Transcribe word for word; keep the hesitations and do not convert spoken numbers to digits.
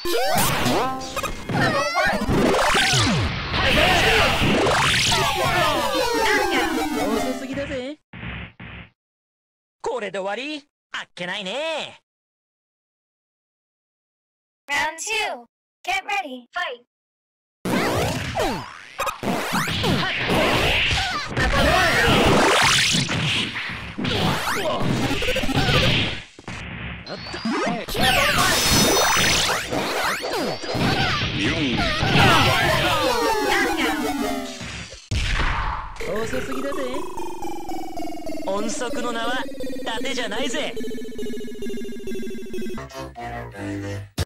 遅すぎだぜ。 これで終わり？あっけないね。 Round two. Get ready. Fight. Knockout. 遅すぎだぜ。 音速の名は伊達じゃないぜ。